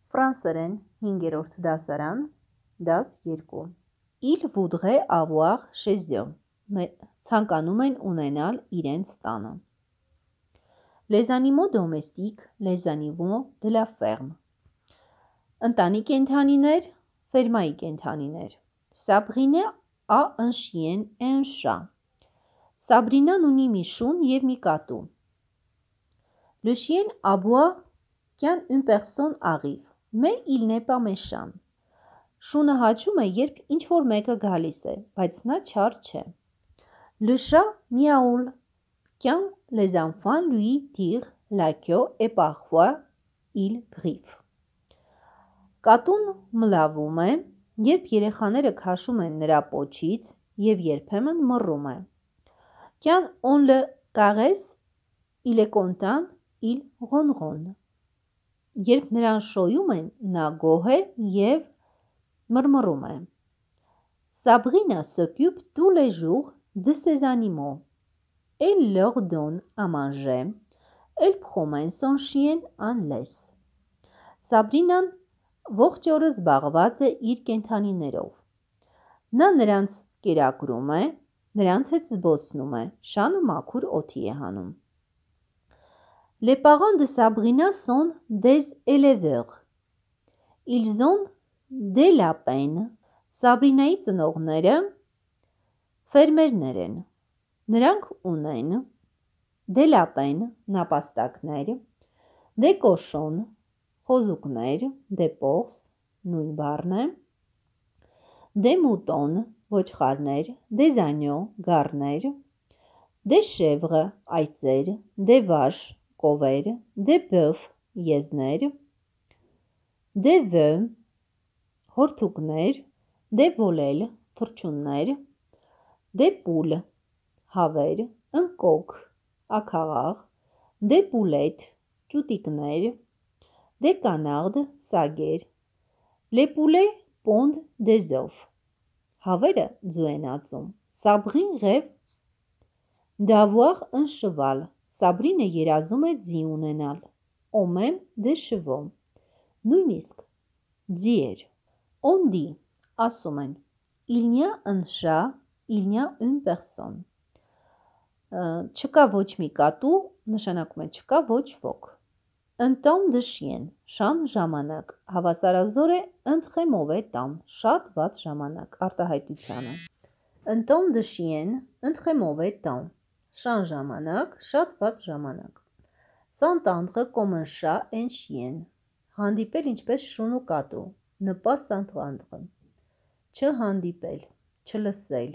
Ֆրանսերեն 5-րդ դասարան, դաս 2 Il voudrait avoir chez eux. Ցանկանում են ունենալ իրենց տանը. Les animaux domestiques, les animaux de la ferme. Ընտանի կենդանիներ, ֆերմայի կենդանիներ. Sabrina a un chien et un chat. Sabrina ունի մի շուն և մի կատու. Le chien aboie quand une personne arrive, mais il n'est pas méchant. Շունը հաչում է, երբ ինչ-որ մեկը գալիս է, բայց նա չար չէ. Le chat miaule quand les enfants lui tirent la queue et parfois il griffe. Կատուն մլավում է, երբ երեխաները քաշում են նրա պոչից և երբեմն մռում է. Quand on le caresse, il est content, il ronronne. Երբ նրան շոյում են, նա գոհ է և մռմռում է. Sabrina s'occupe tous les jours de ses animaux. Elle leur donne à manger. Elle promène son chien en laisse. Sabrina-ն ողջ օրը զբաղված է իր կենդանիներով. Նա նրանց կերակրում է, նրանց հետ զբոսնում է, շանը մաքուր օդի է հանում. Les parents de Sabrina sont des éleveurs. Ils ont des lapins. Sabrina-ի ծնողները ֆերմերներ են. Նրանք ունեն des lapins, նապաստակներ, des cochons, խոզուկներ, des porcs, նույն բառն է, des moutons, ոչխարներ, des agneaux, գառներ, des chèvres, այծեր, des vaches, կովեր, des bœufs, եզներ, des veaux, հորթուկներ, des volelles, թռչուններ, des poules, հավեր, un coq, աքաղաղ, des poulettes, ճուտիկներ, des canards, սագեր. Les poulets pondent des œufs. Հավերը ձու են ածում. Sabrine rêve d'avoir un cheval. Sabrine երազում է ձի ունենալ. On même des chevaux. Նույնիսկ ձիեր. On dit, ասում են. Il n'y a un chat, il n'y a une personne. Չկա ոչ մի կատու, նշանակում է չկա ոչ ոք. Un temps de chien, շան ժամանակ, հավասարազոր է entre mauvais temps, շատ վատ ժամանակ, արտահայտությանը. Un temps de chien, entre mauvais temps, շան ժամանակ, շատ վատ ժամանակ. S'entendre comme un chat et un chien, հանդիպել ինչպես շուն ու կատու, ne pas s'entendre, չհանդիպել, չլսել.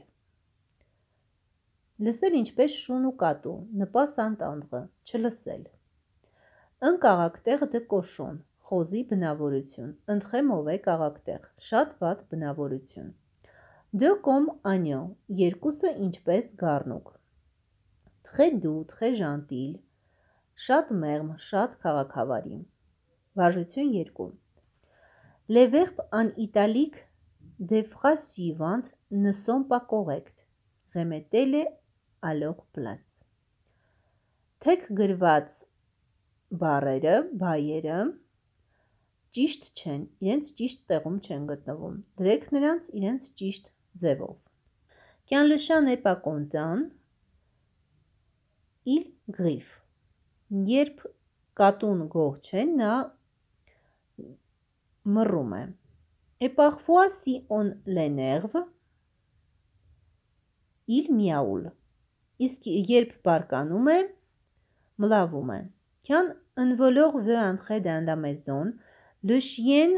Լսել ինչպես շուն ու կատու, ne pas s'entendre, չլսել. Un caractère de cochon, խոզի բնավորություն, entre mauvais caractère, շատ վատ բնավորություն. Deux comme agneau, երկուսը ինչպես գառնուկ. Très doux, très gentil, շատ մեղմ, շատ քաղաքավարի. Վարժություն 2. Les verbes en italique des phrases suivantes ne sont pas corrects. Remettez-les à leur place. Թեք գրված բառերը, բայերը ճիշտ չեն, իրենց ճիշտ տեղում չեն գտնվում. Դրեք նրանց իրենց ճիշտ ձևով. Quand le chat n'est pas content, il griffe. Երբ կատուն գոհ չէ, նա մռում է. Et parfois, si on l'énerve, il miaule. Իսկ երբ բարկանում է, մլավում է. Quand un voleur veut entrer dans la maison, le chien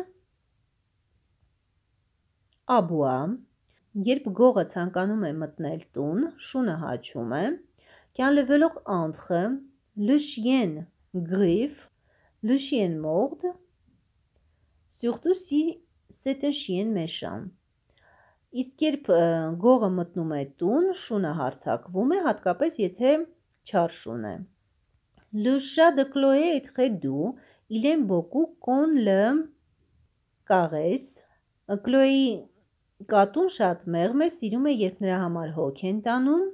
aboie. Երբ գողը ցանկանում է մտնել տուն, շունը հաչում է. Quand le voleur entre, le chien griffe, le chien morde, surtout si c'est un chien méchant. Իսկ երբ գողը մտնում է տուն, շունը հարձակվում է, հատկապես եթե չար շուն է. Le chat de Chloé est très doux. Il aime beaucoup qu'on le caresse. Chloé-ի կատուն շատ մեղմ է, սիրում է, երբ նրա համար հոգ են տանում.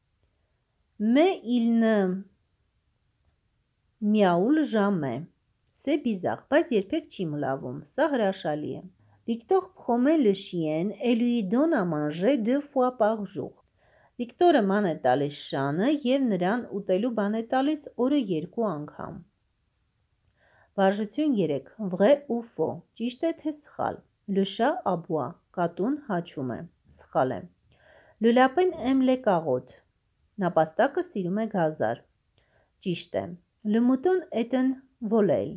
Mais il ne miaule jamais. C'est bizarre, բայց երբեք չի մլավում, սա հրաշալի է։ Victor promet le chien et lui donne à manger 2 fois par jour։ Վիկտորը ման է տալիս շանը և նրան ուտելու բան է տալիս օրը 2 անգամ։ Վարժություն 3. Vrai ou faux, ճիշտ է թե սխալ։ Le chat aboie, կատուն հաչում է, սխալ է։ Le lapin aime les carottes, նապաստակը սիրում է գազար, ճիշտ է։ Le mouton est un volaille,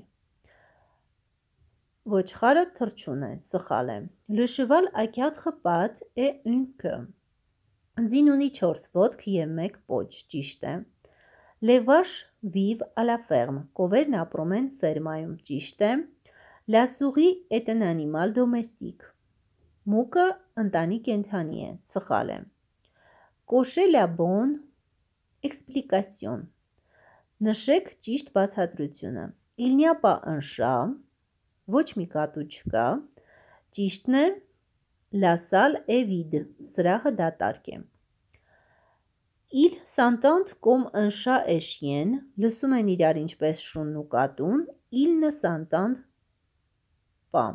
ոչխարը թռչուն է, սխալ է։ Le cheval a 4 pattes et une queue, ձին ունի 4 ոտք և 1 պոչ, ճիշտ է։ Les vaches vivent à la ferme, կովերն ապրում են ֆերմայում, ճիշտ է։ La souris est un animal domestique, մուկը ընտանի կենդանի է, սխալ է։ Cochez la bonne explication, նշեք ճիշտ բացատրությունը։ Il n'y a pas un chat, ոչ մի կատու չկա, ճիշտն է։ La salle est vide, սրահը դատարկ է։ Ils s'entendent comme un chat et chien, լսում են իրար ինչպես շունն ու կատուն, ils ne s'entendent pas.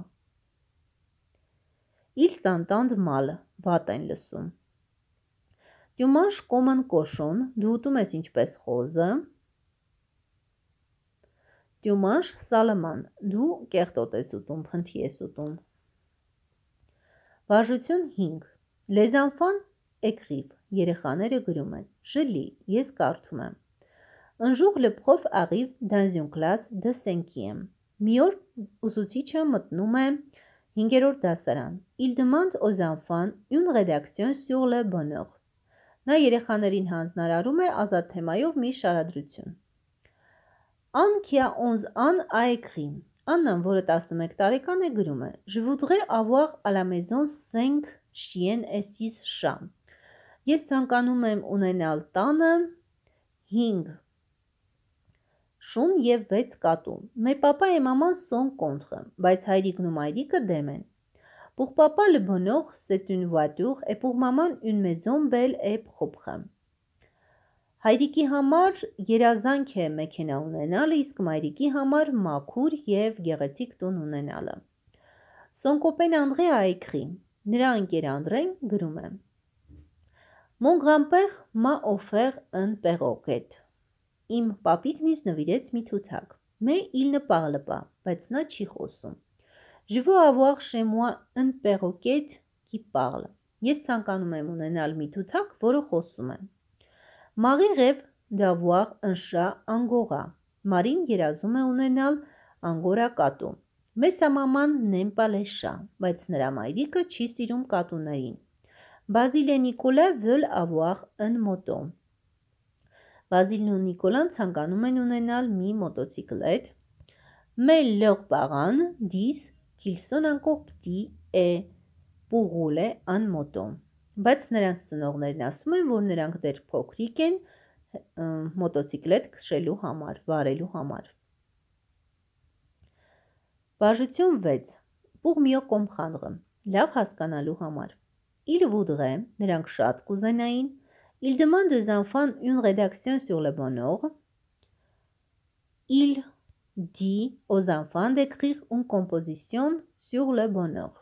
Ils s'entendent mal, վատ են լսում։ Tu manges comme un cochon, դու ուտում ես ինչպես խոզը։ Tu manges salement, դու կեղտոտ ես ուտում, փնթի ես ուտում։ Վարժություն 5. Les enfants écrivent, երեխաները գրում են։ Je lis, ես կարդում եմ։ Un jour le prof arrive dans une classe de 5e. Մի օր ուսուցիչը մտնում է 5-րդ դասարան։ Il demande aux enfants une rédaction sur le bonheur. Նա երեխաներին հանձնարարում է ազատ թեմայով մի շարադրություն։ Anne qui a 11 ans a écrit. Աննան, որը 11 տարեկան է, գրում է. Je voudrais avoir à la maison 5 chiens et 6 chats. Ես ցանկանում եմ ունենալ տանը 5 շուն և 6 կատու։ Mes papa et maman sont contre, բայց հայրիկն ու մայրիկը դեմ են։ Pour papa le bonheur c'est une voiture et pour maman une maison belle et propre. Հայրիկի համար երազանք է մեքենա ունենալը, իսկ մայրիկի համար մաքուր և գեղեցիկ տուն ունենալը։ Son copain André a écrit. Նրա ընկեր Անդրեն գրում է. Mon grand-père m'a offert un perroquet. Իմ պապիկն ինձ նվիրեց մի թութակ։ Mais il ne parle pas, բայց նա չի խոսում։ Je veux avoir chez moi un perroquet qui parle. Ես ցանկանում եմ ունենալ մի թութակ, որը խոսում է։ Marie rêve d'avoir un chat angora. Մարին երազում է ունենալ անգորա կատու։ Mais sa maman n'aime pas les chats, բայց նրա մայրիկը չի սիրում կատուներին։ Basile et Nicolas veulent avoir un moto. Basile ու Նիկոլան ցանկանում են ունենալ մի մոտոցիկլետ։ Mais leurs parents disent qu'ils sont encore petits et pour rouler en moto. Բայց նրանց ծնողներն ասում են, որ նրանք դեռ փոքրիկ են մոտոցիկլետ քշելու համար, վարելու համար։ Վարժություն 6. Pour mieux comprendre, լավ հասկանալու համար։ Il voudrait, նրանք շատ կուզենային, il demande aux enfants une rédaction sur le bonheur. Il dit aux enfants d'écrire une composition sur le bonheur.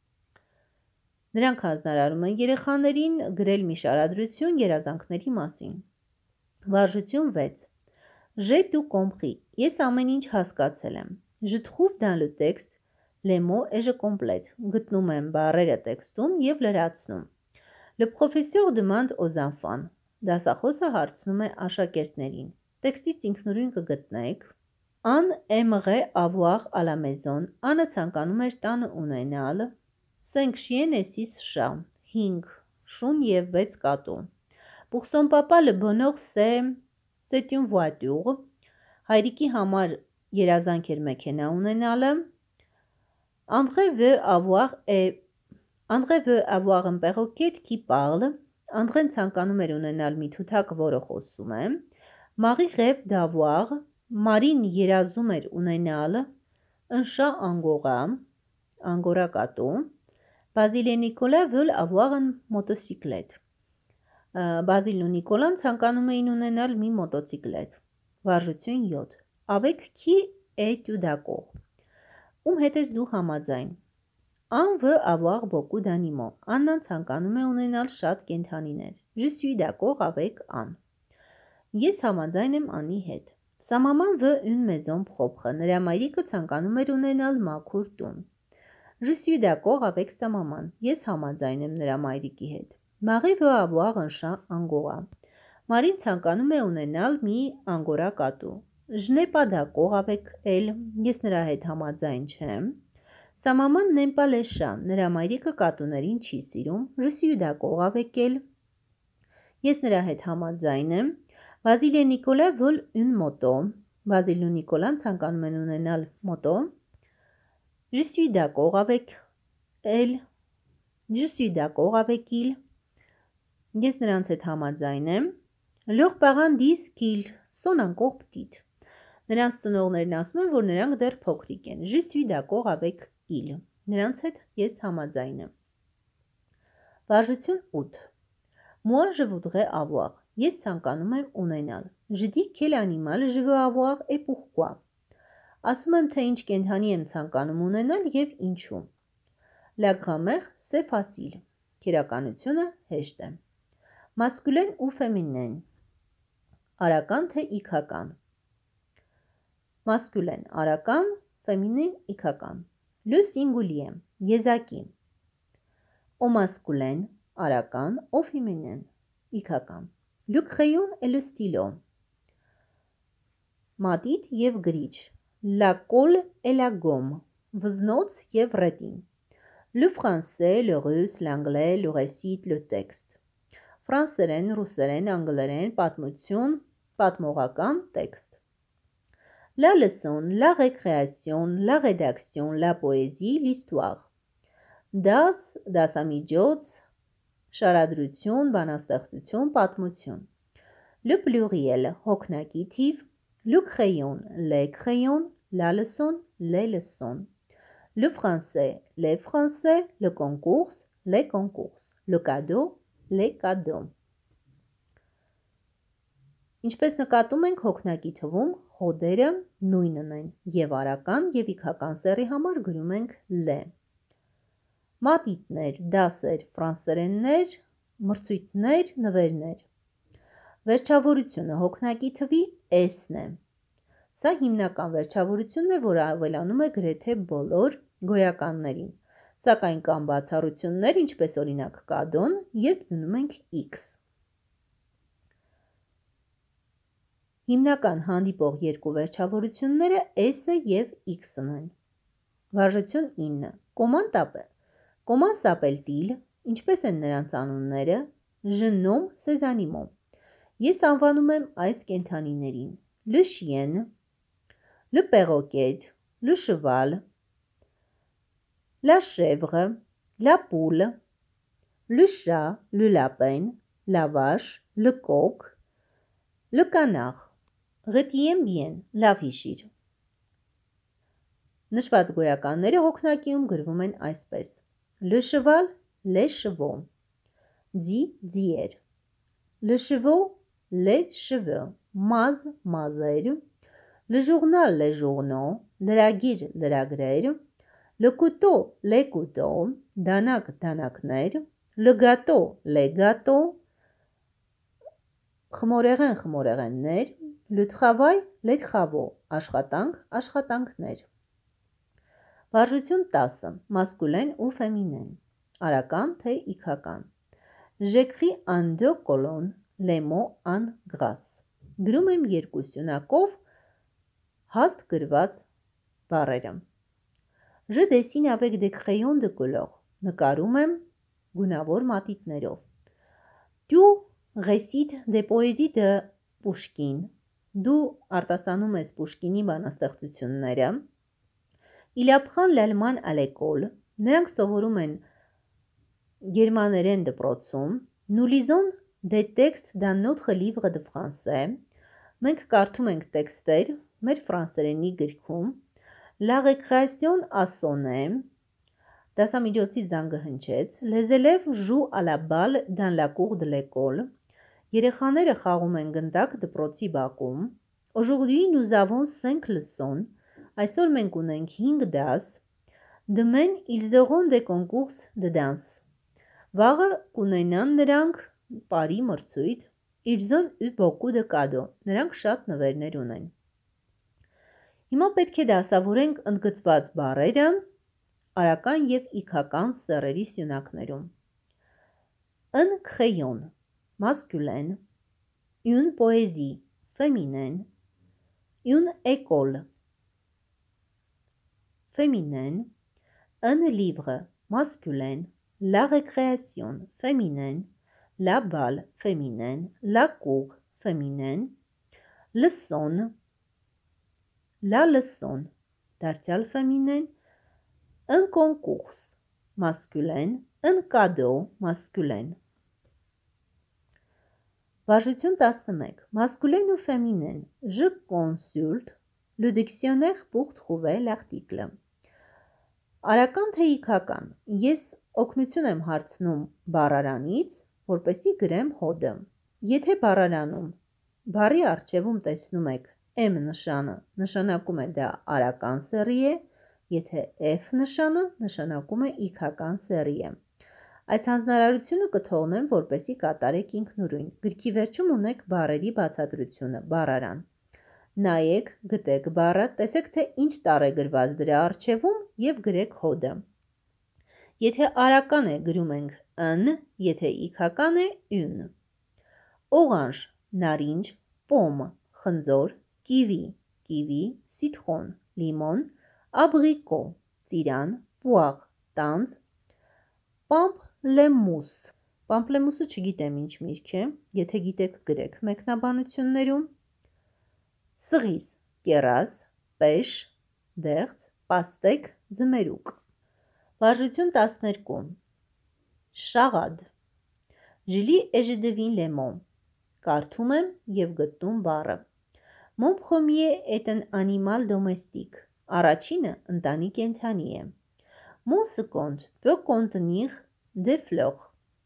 Նրանք հանձնարարում են երեխաներին գրել մի շարադրություն երազանքների մասին։ Վարժություն 6. J'ai tout compris. Ես ամեն ինչ հասկացել եմ։ Je trouve dans le texte les mots et je complète. Գտնում եմ բառերը տեքստում և լրացնում։ Le professeur demande aux enfants. Դասախոսը հարցնում է աշակերտներին։ Տեքստից ինքնուրույն կգտնեք։ Anne aimerait avoir à la maison. Անը ցանկանում էր տանը ունենալ 5 chiens et 6 chats, 5 շուն և 6 կատու։ Pour son papa le bonheur c'est une voiture. Հայրիկի համար երազանք էր մեքենա ունենալը։ André veut avoir un perroquet qui parle. Անդրեն ցանկանում էր ունենալ մի թութակ, որը խոսում է։ Marie rêve d'avoir. Մարին երազում էր ունենալ un chat angora, անգորա կատու։ Basile et Nicolas veulent avoir une motocyclette. Basile ու Նիկոլան ցանկանում էին ունենալ մի մոտոցիկլետ։ Վարժություն 7. Avec qui est tu d'accord? Ում հետ ես դու համաձայն? On veut avoir beaucoup d'animaux. Աննան ցանկանում է ունենալ շատ կենդանիներ. Je suis d'accord avec Anne. Ես համաձայն եմ Անի հետ. Sa maman veut une maison propre. Նրա մայրիկը ցանկանում էր ունենալ մաքուր տուն. Je suis d'accord avec sa maman. Ես համաձայն եմ նրա մայրիկի հետ. Marie veut avoir un chat angora. Մարին ցանկանում է ունենալ մի անգորա կատու. Je n'ai pas d'accord avec elle. Ես նրա հետ համաձայն չեմ. Sa maman n'aime pas les chats. Նրա մայրիկը կատուներին չի սիրում. Je suis d'accord avec elle. Ես նրա հետ համաձայն եմ. Basile et Nicolas veulent une moto. Basile ու Նիկոլան ցանկանում են ունենալ մոտո. Je suis d'accord avec elle. Je suis d'accord avec il. Ես նրանց հետ համաձայն եմ. Leurs parents disent qu'ils sont encore petits. Նրանց ծնողներն ասում են, որ նրանք դեռ փոքրիկ են. Je suis d'accord avec il. Նրանց հետ ես համաձայն եմ. Վարժություն 8. Moi je voudrais avoir. Ես ցանկանում եմ ունենալ. Je dis quel animal je veux avoir et pourquoi. Ասում եմ, թե ինչ կենդանի եմ ցանկանում ունենալ եւ ինչու. La grammaire c'est facile. Քերականությունը հեշտ է. Masculin ou féminin. Արական թե իքական. Masculin արական, féminin իքական. Le singulier եզակի. Au masculin արական, au féminin իքական. Le crayon et le stylo. Մատիտ եւ գրիչ. La colle et la gomme. Վզնոց եւ ռետին. Le français, le russe, l'anglais, le récit, le texte. Ֆրանսերեն, ռուսերեն, անգլերեն, պատմություն, պատմողական, տեքստ. La leçon, la récréation, la rédaction, la poésie, l'histoire. Das, դասամիջոց, շարադրություն, բանաստեղծություն, պատմություն. Le pluriel, հոգնակի թիվ. Le crayon, les crayons, la leçon, les leçons. Le français, les français, le concours, les concours. Le cadeau, les cadeaux. Ինչպես նկատում ենք, հոգնակի թվում հոդերը նույնն են եւ արական եւ իքական սեռի համար գրում ենք le. Մատիտներ, դասեր, ֆրանսերեններ, մրցույթներ, նվերներ. Վերջավորությունը հոգնակի թվի s-ն է. Սա հիմնական վերջավորությունն է, որը ավելանում է գրեթե բոլոր գոյականներին, սակայն կան բացառություններ, ինչպես օրինակ կադոն, երբ դնում ենք x. Հիմնական հանդիպող երկու վերջավորությունները s-ը եւ x-ն են. Վարժություն 9. Կոման տապը. Կոման սապելտիլ, ինչպես են նրանց անունները, je nomme ces animaux. Ես անվանում եմ այս կենդանիներին. Le chien, le perroquet, le cheval, la chèvre, la poule, le chat, le lapin, la vache, le coq, le canard. Retiens bien, լավ հիշիր. Նշված գոյականները հոգնակիում գրվում են այսպես. Le cheval, les chevaux. Ձի, ձիեր. Le chevaux, les cheveux. Մազ, մազեր. Le journal, les journaux. Լրագիր, լրագրեր. Le couteau, les couteaux. Դանակ, դանակներ. Le gâteau, les gâteaux. Խմորեղեն, խմորեղեններ. Le travail, les travaux. Աշխատանք, աշխատանքներ. Վարժություն 10. Masculin ou féminin. Արական թե իքական. J'écris en deux colonnes les mots en gras. Գրում եմ երկու սյունակով հաստ գրված բառերը. Je dessine avec des crayons de couleur. Նկարում եմ գունավոր մատիտներով. Tu récites des poésies de Pushkin. Դու արտասանում ես Պուշկինի բանաստեղծությունները. Il apprend l'allemand à l'école. Նրանք սովորում են գերմաներեն դպրոցում. Nous lisons des textes dans notre livre de français. Մենք կարդում ենք տեքստեր մեր ֆրանսերենի գրքում. La récréation a sonné. Դասամիջոցի զանգը հնչեց. Les élèves jouent à la balle dans la cour de l'école. Երեխաները խաղում են գնդակ դպրոցի բակում. Aujourd'hui nous avons 5 leçons. Այսօր մենք ունենք 5 դաս, demain ils auront des concours de danse, վաղը կունենան նրանք պարի մրցույթ, ils ont eu beaucoup de cadeaux, նրանք շատ նվերներ ունեն։ Հիմա պետք է դասավորենք ընդգծված բառերը արական և իգական սեռերի սյունակներում։ Un crayon, masculin, une poésie, féminine, une école, féminine, un livre, masculin, la récréation, féminine, la balle, féminine, la cour, féminine, leçon, la leçon, դարձյալ féminin, un concours, masculin, un cadeau, masculin. Վարժություն 11. Masculin ou féminin. Je consulte le dictionnaire pour trouver l'article. Արական թե իգական. Ես օգնություն եմ հարցնում բառարանից, որպեսզի գրեմ հոդը։ Եթե բառարանում բառի առջևում տեսնում եք M նշանը, նշանակում է դա արական սեռի է, եթե F նշանը, նշանակում է իգական սեռի է։ Այս հանձնարարությունը կթողնեմ, որպեսզի կատարեք ինքնուրույն։ Գրքի վերջում ունեք բառերի բացատրությունը, բառարան։ Նայեք, գտեք բառը, տեսեք, թե ինչ տառ է գրված դրա առջևում և գրեք հոդը։ Եթե արական է, գրում ենք n, եթե իգական է, une։ Օղանջ, նարինջ, պոմ, խնձոր, կիվի, կիվի, սիտրոն, լիմոն, աբրիկո, ծիրան, պուաղ, տանձ, պամպլեմուս։ Պամպլեմուսը չգիտեմ ինչ միրգ է, եթե գիտեք գրեք մեկնաբանություններում։ Սղիս, կերաս, պեշ, դեղց, պաստեկ, ձմերուկ։ Վարժություն 12. Շաղադ, Julie et je devine les mots. Կարդում եմ և գտնում բառը։ Mon premier est un animal domestique. Առաջինը ընտանի կենդանի է։ Mon second peut contenir des fleurs.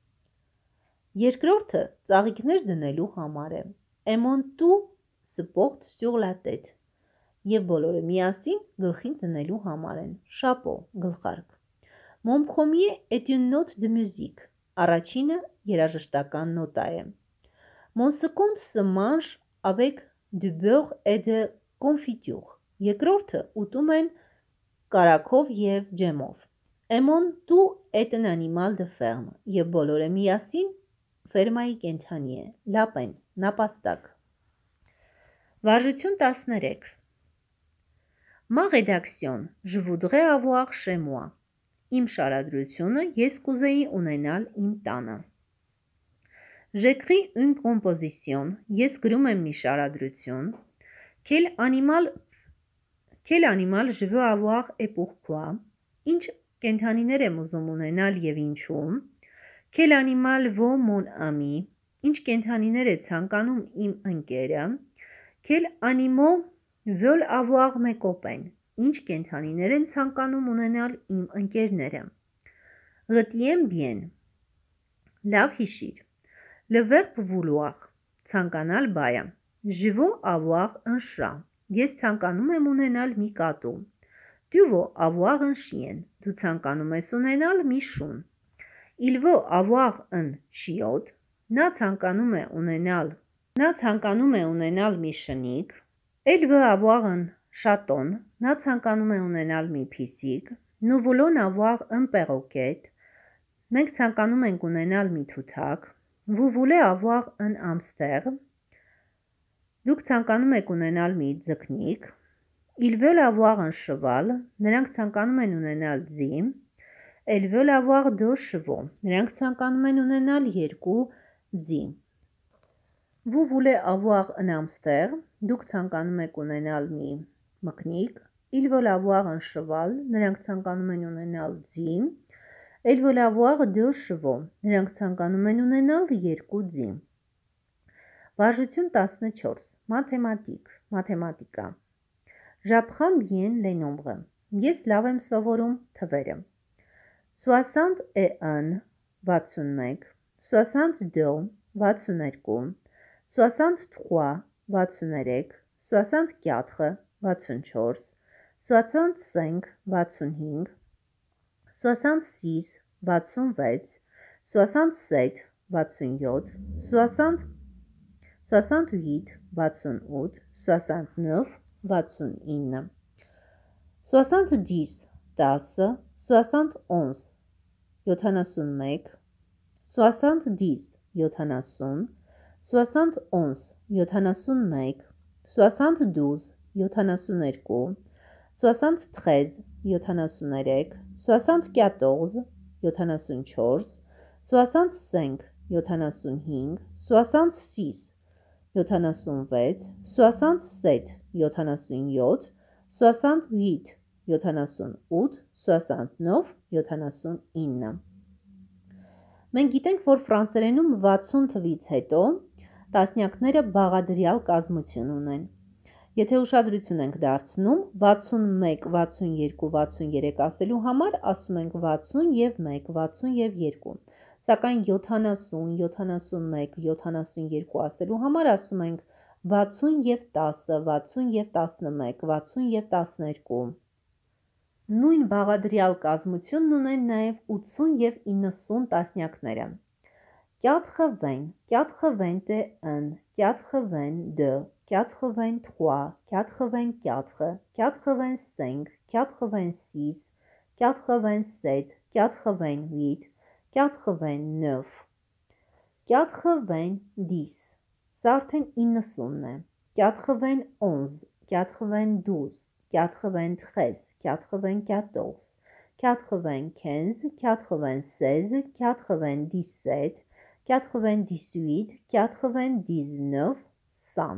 Երկրորդը ծաղիկներ դնելու համար է։ Et mon tout se porte sur la tête. Եվ բոլորը միասին գլխին դնելու համար են։ Chapeau, գլխարկ։ Mon premier est une note de musique. Առաջինը երաժշտական նոտա է։ Mon second se mange avec du beurre et de confiture. Երկրորդը ուտում են կարագով և ջեմով։ Et mon tout est un animal de ferme. Եվ բոլորը միասին ֆերմայի կենդանի է։ Լապեն, նապաստակ։ Վարժություն 13. Ma rédaction, je voudrais avoir chez moi. Իմ շարադրությունը ես կուզեի ունենալ իմ տանը։ J'écris une composition, ես գրում եմ մի շարադրություն։ Quel animal je veux avoir et pourquoi? Ինչ կենդանիներ եմ ուզում ունենալ և ինչու։ Quel animal vaut mon ami? Ինչ կենդանիներ է ցանկանում իմ ընկերը։ Quel animaux veulent avoir mes copains? Ինչ կենդանիներ են ցանկանում ունենալ իմ ընկերները։ Retiens bien. Լավ հիշիր։ Le verbe vouloir. Ցանկանալ բայը։ Je veux avoir un chat. Ես ցանկանում եմ ունենալ մի կատու։ Tu veux avoir un chien. Դու ցանկանում ես ունենալ մի շուն։ Il veut avoir un chiotte. Նա ցանկանում է ունենալ մի շնիկ։ Elle veut avoir un chaton. Նա ցանկանում է ունենալ մի փիսիկ։ Nous voulons avoir un perroquet. Մենք ցանկանում ենք ունենալ մի թութակ։ Vous voulez avoir un hamster. Դուք ցանկանում եք ունենալ մի ձկնիկ։ Ils veulent avoir un cheval. Նրանք ցանկանում են ունենալ ձի։ Elles veulent avoir deux chevaux. Նրանք ցանկանում են ունենալ երկու ձի։ Vous voulez avoir un hamster. Դուք ցանկանում եք ունենալ մի մկնիկ։ Ils veulent avoir un cheval. Նրանք ցանկանում են ունենալ ձի։ Elles veulent avoir deux chevaux. Նրանք ցանկանում են ունենալ երկու ձի։ Վարժություն 14. Մաթեմատիկա։ J'apprends bien les nombres. Ես լավ եմ սովորում թվերը։ 61 61, 62 62, 63 63, 64 64, 65 65 66 66 67 67 60 68 68 69 69 70 10 71 71 70 70 71 71 72 72 73 73 74 74 65 75 66 76 67 77 68 78 69 79 Մենք գիտենք, որ ֆրանսերենում 60 թվից հետո տասնյակները բաղադրյալ կազմություն ունեն։ Եթե ուշադրություն ենք դարձնում 61, 62, 63 ասելու համար ասում ենք 60 և 1, 60 և 2, սակայն 70, 71, 72 ասելու համար ասում ենք 60 և 10, 60 և 11, 60 և 12 Նույն բաղադրյալ կազմությունն ունեն նաև 80 և 90 տասնյակները։ 80, 81, 82, 83, 84, 85, 86, 87, 88, 89, 90, սա արդեն 90-ն է, 91, 92, 93, 94, 95, 96, 97, 98, 99, 100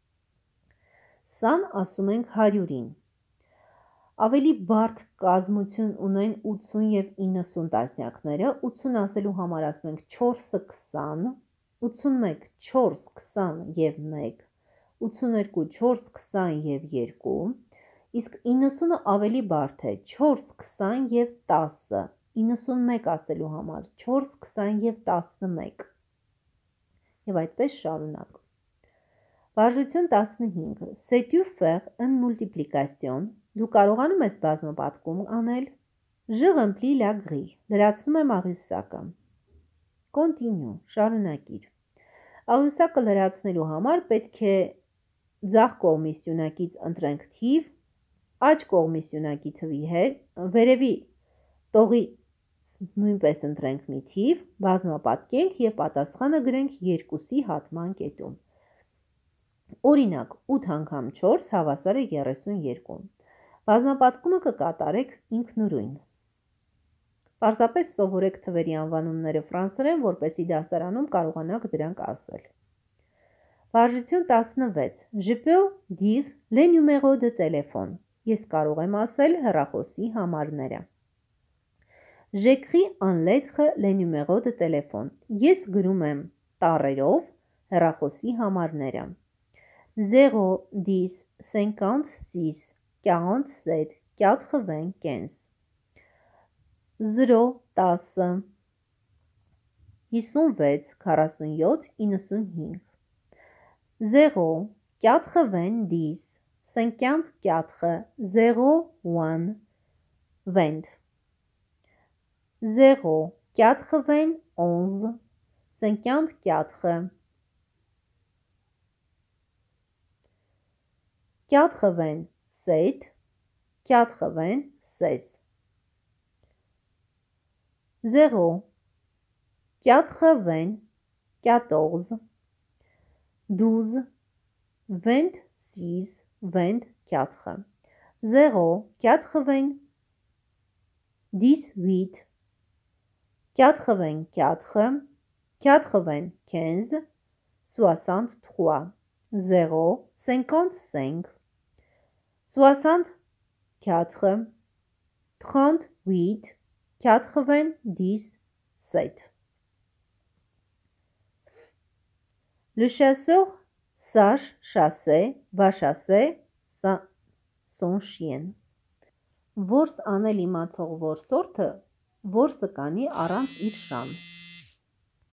Սան ասում ենք 100-ին։ Ավելի բարդ կազմություն ունեն 80 և 90 տասնյակները, 80 ասելու համար ասում ենք 4-ը 20, 81 4, 20 և 1, 82 4, 20 և 2, իսկ 90-ը ավելի բարդ է, 4, 20 և 10, 91 ասելու համար 4, 20 և 11 և այդպես շարունակ։ Վարժություն 15 C'est tu faire une multiplication Դու կարողանում ես բազմապատկում անել Je remplis la grille Լրացնում եմ աղյուսակը Continue Շարունակիր Աղյուսակը լրացնելու համար պետք է ձախ կողմի սյունակից ընտրենք թիվ, աջ կողմի սյունակի թվի հետ, վերևի տողի նույնպես ընտրենք մի թիվ, բազմապատկենք և պատասխանը գրենք 2-ի հատման կետում։ Օրինակ, 8 անգամ 4 հավասար է 32։ Բազմապատկումը կկատարեք ինքնուրույն։ Պարզապես սովորեք թվերի անվանումները ֆրանսերեն, որպեսզի դասարանում կարողանաք դրանք ասել։ Վարժություն 16 Je peux dire les numéros de téléphone Ես կարող եմ ասել հեռախոսի համարները։ J'écris en lettres les numéros de téléphone Ես գրում եմ տառերով հեռախոսի համարները 0, 10, 56, 47, 95 0, 10, 56, 47, 95 0, 90, 54, 01, 20 0, 91, 54 87, 96 0, 94, 12, 26, 24 0, 80, 18, 84, 95, 63 0, 55, 64, 38, 97 Le chasseur sache chasser, va chasser son chien Որս անել իմացող որսորդը որսը կանի առանց իր շան